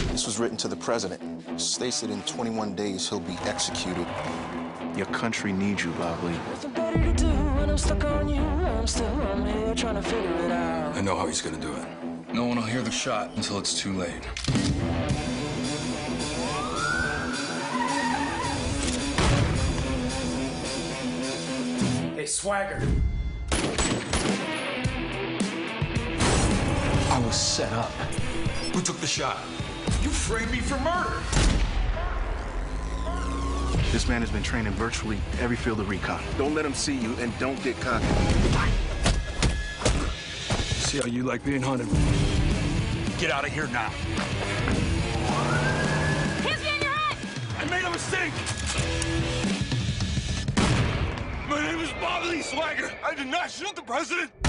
This was written to the president. States that in 21 days he'll be executed. Your country needs you, Lovely. Nothing better to do when I'm stuck on you. I'm here trying to figure it out. I know how he's gonna do it. No one will hear the shot until it's too late. Hey, Swagger. I was set up. Who took the shot? You framed me for murder. This man has been trained in virtually every field of recon. Don't let him see you, and don't get cocky. See how you like being hunted. Get out of here now. Hands behind your head! I made a mistake. My name is Bobby Lee Swagger. I did not shoot the president.